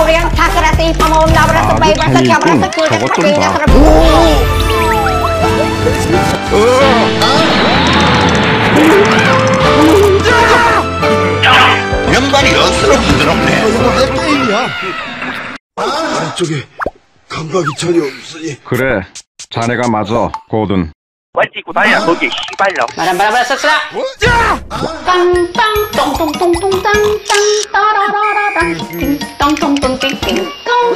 저것 좀 봐. 연발이 어스로 부드럽네. 이거 내 게임이야. 아래쪽에 감각이 전혀 없으니. 그래, 자네가 맞아, 고든. 왈지구다야 거기 씨발로. 바람바라바라 싹싹 땅땅 똥똥똥똥 땅땅 따라라라랑 띵똥똥똥띵띵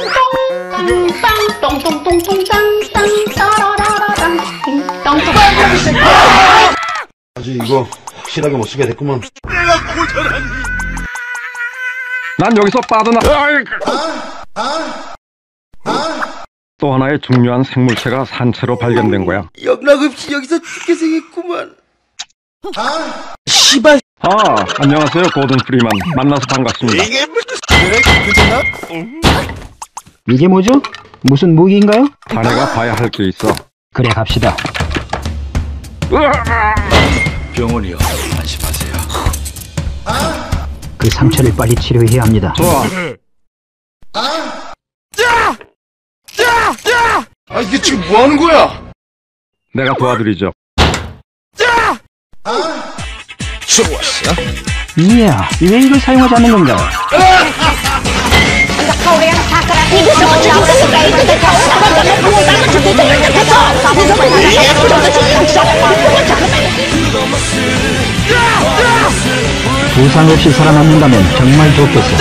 똥똥 땅땅 똥똥똥똥 땅땅 따라라라랑 띵똥똥 아주 이거 확실하게 못 쓰게 됐구만. 난 여기서 빠져나. 또 하나의 중요한 생물체가 산채로 발견된 거야. 영락없이 여기서 죽게 생겼구만. 씨발. 안녕하세요, 고든 프리만. 만나서 반갑습니다. 이게 뭐죠? 무슨 무기인가요? 자네가 봐야 할 게 있어. 그래 갑시다. 병원이요. 안심하세요. 그 상처를 빨리 치료해야 합니다. 좋아. 아 이게 지금 뭐 하는 거야? 내가 도와드리죠. 좋았어. 이야, 왜 이걸 사용하지 않는 건가요? 부상 없이 살아남는다면 정말 좋겠어.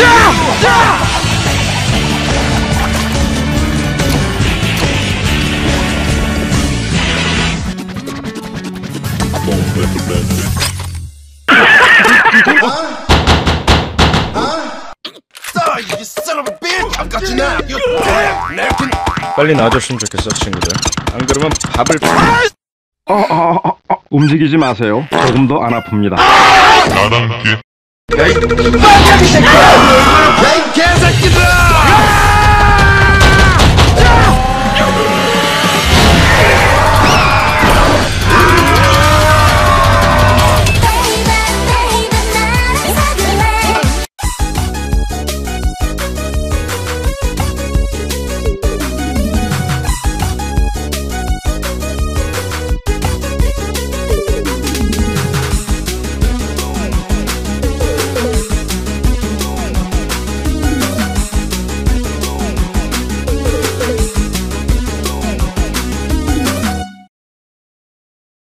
빨리 나아졌으면 좋겠어, 친구들. 안 그러면 밥을... 움직이지 마세요. 조금도 안 아픕니다. 나랑 뒤에 야이 개새끼!